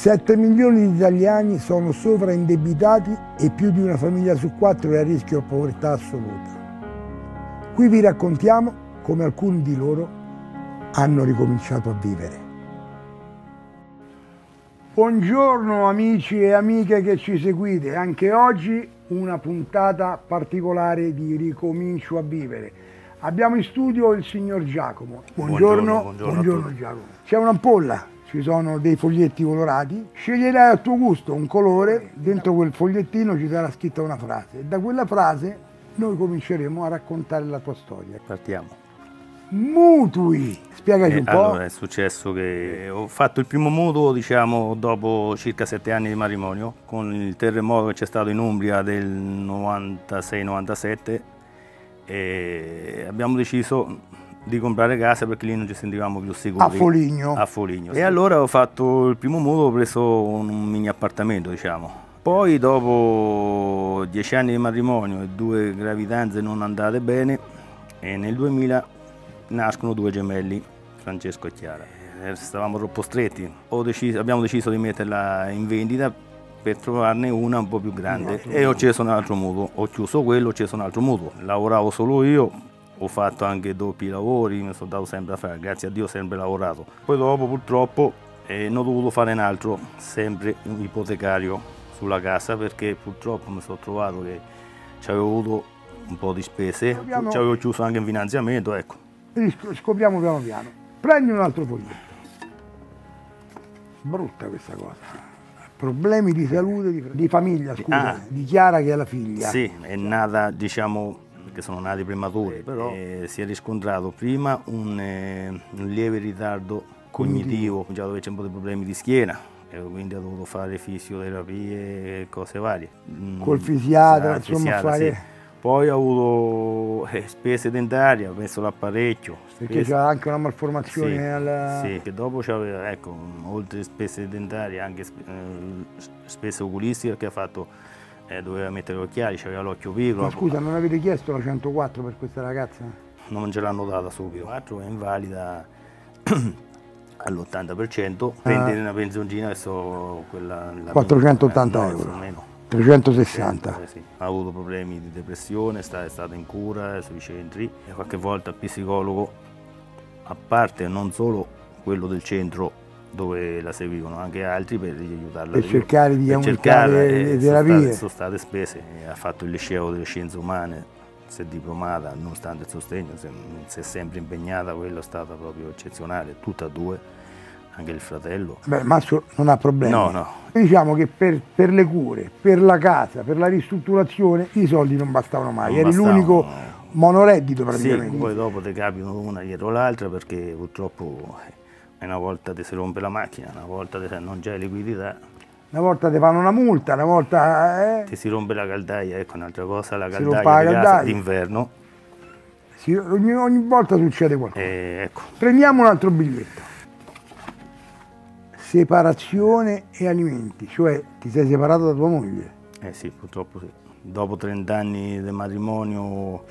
7 milioni di italiani sono sovraindebitati e più di una famiglia su 4 è a rischio di povertà assoluta. Qui vi raccontiamo come alcuni di loro hanno ricominciato a vivere. Buongiorno amici e amiche che ci seguite, anche oggi una puntata particolare di Ricomincio a vivere. Abbiamo in studio il signor Giacomo. Buongiorno Giacomo. C'è un'ampolla. Ci sono dei foglietti colorati, sceglierai a tuo gusto un colore, dentro quel fogliettino ci sarà scritta una frase e da quella frase noi cominceremo a raccontare la tua storia. Partiamo. Mutui, spiegaci un po'. Allora, è successo che ho fatto il primo mutuo, diciamo, dopo circa 7 anni di matrimonio, con il terremoto che c'è stato in Umbria del 96-97 e abbiamo deciso di comprare casa perché lì non ci sentivamo più sicuri. A Foligno. A Foligno. E allora ho fatto il primo mutuo, ho preso un mini appartamento, diciamo. Poi dopo 10 anni di matrimonio e 2 gravidanze non andate bene, e nel 2000 nascono 2 gemelli, Francesco e Chiara. Stavamo troppo stretti. Abbiamo deciso di metterla in vendita per trovarne una un po' più grande e ho acceso un altro mutuo. Ho chiuso quello, ho acceso un altro mutuo. Lavoravo solo io. Ho fatto anche doppi lavori, mi sono dato sempre a fare, grazie a Dio ho sempre lavorato. Poi dopo purtroppo ne ho dovuto fare un altro, sempre un ipotecario sulla casa, perché purtroppo mi sono trovato che ci avevo avuto un po' di spese, ci avevo chiuso anche in finanziamento, ecco. Scopriamo piano piano. Prendi un altro foglietto. Brutta questa cosa. Problemi di salute, di famiglia, scusa, di Chiara che è la figlia. Sì, è nata, diciamo, perché sono nati prematuri, però si è riscontrato prima un lieve ritardo cognitivo, già dove c'è un po' di problemi di schiena, e quindi ha dovuto fare fisioterapie e cose varie. Col fisiatra, insomma, fare... Sì. Poi ha avuto spese dentarie, ha messo l'apparecchio. Perché c'era anche una malformazione alla... Sì, che dopo c'aveva, ecco, oltre spese dentarie, anche spese oculistiche, che ha fatto... doveva mettere gli occhiali, c'aveva l'occhio piccolo. Ma scusa, non avete chiesto la 104 per questa ragazza? Non ce l'hanno data subito. La 4 è invalida all'80%, prende una pensioncina adesso quella... 480 euro. Meno. 360. Sì. Ha avuto problemi di depressione, è stata in cura sui centri e qualche volta il psicologo, a parte non solo quello del centro dove la seguivano, anche altri per aiutarla. Per cercare di aumentare le terapie. Sono state spese, ha fatto il liceo delle scienze umane, si è diplomata, nonostante il sostegno, si è sempre impegnata, quello è stata proprio eccezionale, tutte e 2, anche il fratello. Beh, Massimo non ha problemi. No. Diciamo che per le cure, per la casa, per la ristrutturazione, i soldi non bastavano mai, eri l'unico monoreddito praticamente. Sì, poi dopo ti capitano una dietro l'altra perché purtroppo... Una volta ti si rompe la macchina, una volta non c'è liquidità. Una volta ti fanno una multa, una volta... Ti si rompe la caldaia, ecco un'altra cosa, la caldaia d'inverno. Ogni volta succede qualcosa. Ecco. Prendiamo un altro biglietto. Separazione e alimenti, cioè ti sei separato da tua moglie? Sì, purtroppo sì. Dopo 30 anni di matrimonio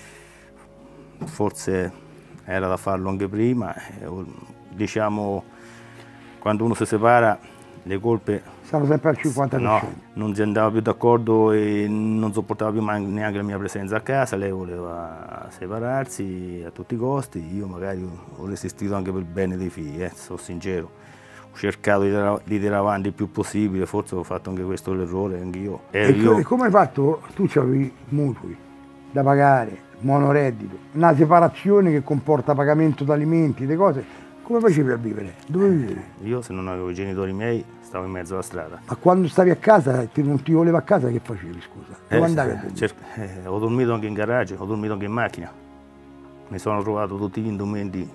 forse era da farlo anche prima. Diciamo, quando uno si separa, le colpe... Stanno sempre al 50%. No, non si andava più d'accordo e non sopportava più neanche la mia presenza a casa, lei voleva separarsi a tutti i costi, io magari ho resistito anche per il bene dei figli, sono sincero. Ho cercato di tirare avanti il più possibile, forse ho fatto anche questo l'errore, anch'io. E come hai fatto? Tu avevi mutui da pagare, monoreddito, una separazione che comporta pagamento di alimenti, di cose. Come facevi a vivere? Dove vivevi? Io, se non avevo i genitori miei, stavo in mezzo alla strada. Ma quando stavi a casa, non ti voleva a casa, che facevi, scusa? Dove andavi a dormire? Ho dormito anche in garage, ho dormito anche in macchina. Mi sono trovato tutti gli indumenti.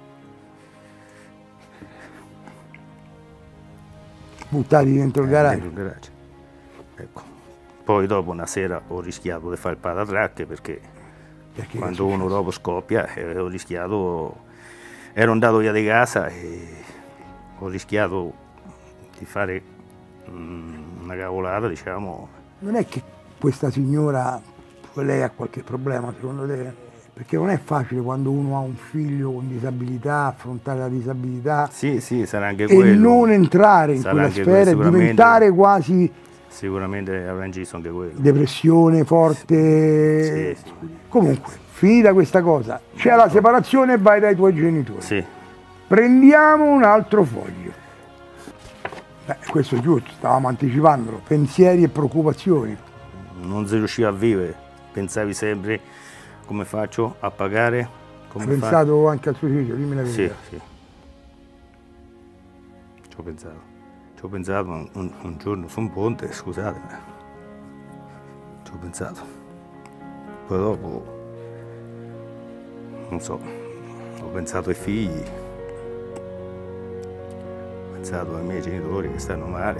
Buttati dentro il garage? Dentro il garage. Ecco. Poi dopo una sera ho rischiato di fare il patatrac perché quando uno dopo scoppia, ho rischiato... Ero andato via di casa e ho rischiato di fare una cavolata, diciamo. Non è che questa signora, lei ha qualche problema secondo te? Perché non è facile quando uno ha un figlio con disabilità, affrontare la disabilità. Sì, sarà anche e quello. Non entrare in quella sfera e diventare quasi... Sicuramente avrà inciso anche quello. Depressione forte. Sì. Comunque, finita questa cosa, c'è la separazione e vai dai tuoi genitori. Sì. Prendiamo un altro foglio. Questo è giusto, stavamo anticipandolo. Pensieri e preoccupazioni. Non si riusciva a vivere, pensavi sempre come faccio a pagare. Hai pensato anche al suicidio, dimmi la verità. Sì. Ci ho pensato un giorno su un ponte, scusatemi. Ci ho pensato. Poi dopo, non so, ho pensato ai figli, ho pensato ai miei genitori che stanno male.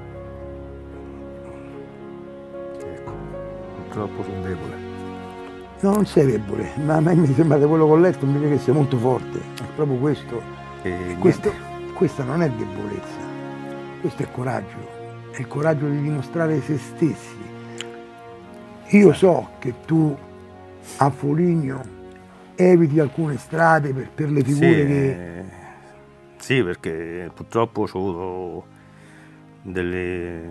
Ecco, purtroppo sono debole. No, non sei debole, ma a me mi sembra che quello che ho letto invece che sei molto forte. È proprio questo. Questa non è debolezza, questo è coraggio. È il coraggio di dimostrare se stessi. Io so che tu a Foligno eviti alcune strade per le figure che... Sì, perché purtroppo ho avuto delle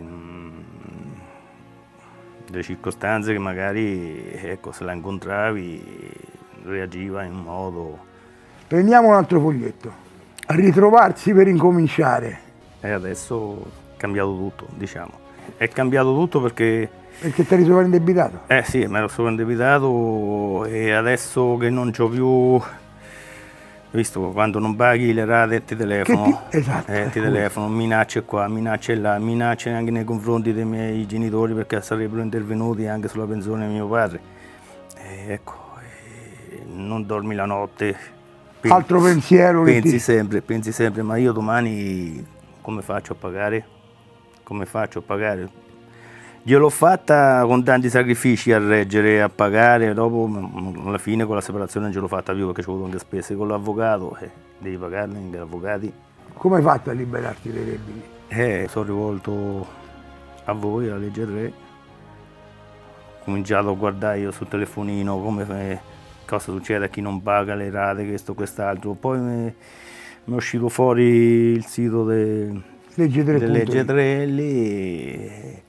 circostanze che magari, ecco, se la incontravi reagiva in modo... Prendiamo un altro foglietto. Ritrovarsi per incominciare. E adesso è cambiato tutto, diciamo. È cambiato tutto perché... Perché ti eri sovraindebitato? Sì, mi ero sovraindebitato e adesso che non c'ho più... Visto quando non paghi le rate ti telefono, esatto, ti telefono, minacce qua, minacce là, minacce anche nei confronti dei miei genitori perché sarebbero intervenuti anche sulla pensione di mio padre. Ecco, non dormi la notte. Altro pensiero che pensi sempre, ma io domani come faccio a pagare? Come faccio a pagare? Gliel'ho fatta con tanti sacrifici a reggere, a pagare, dopo alla fine con la separazione non ce l'ho fatta più perché ci ho avuto anche spese con l'avvocato, devi pagarne anche gli avvocati. Come hai fatto a liberarti dai debiti? Sono rivolto a voi, alla legge 3, ho cominciato a guardare io sul telefonino cosa succede a chi non paga le rate, questo, quest'altro, poi mi è uscito fuori il sito delle legge 3 lì.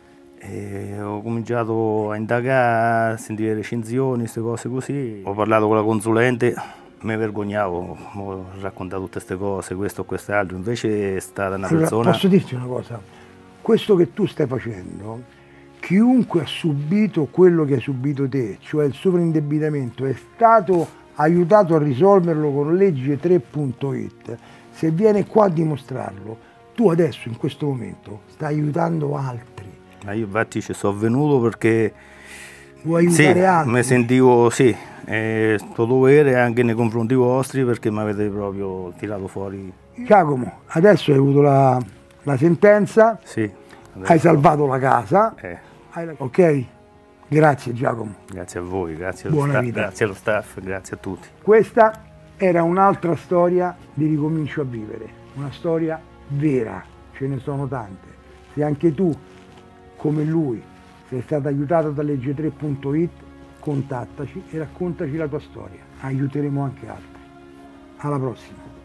E ho cominciato a indagare, a sentire recensioni, queste cose così. Ho parlato con la consulente, mi vergognavo, ho raccontato tutte queste cose, questo o quest'altro, invece è stata una persona... Posso dirti una cosa? Questo che tu stai facendo, chiunque ha subito quello che hai subito te, cioè il sovraindebitamento, è stato aiutato a risolverlo con legge3.it. Se viene qua a dimostrarlo, tu adesso in questo momento stai aiutando altri. Ma io infatti ci sono venuto perché vuoi aiutare altri? Mi sentivo sto dovere anche nei confronti vostri perché mi avete proprio tirato fuori. Giacomo, adesso hai avuto la sentenza, hai salvato la casa, ok? Grazie Giacomo. Grazie a voi, grazie allo staff, grazie a tutti. Questa era un'altra storia di Ricomincio a vivere, una storia vera, ce ne sono tante. Se anche tu come lui sei stato aiutato da legge3.it, contattaci e raccontaci la tua storia. Aiuteremo anche altri. Alla prossima.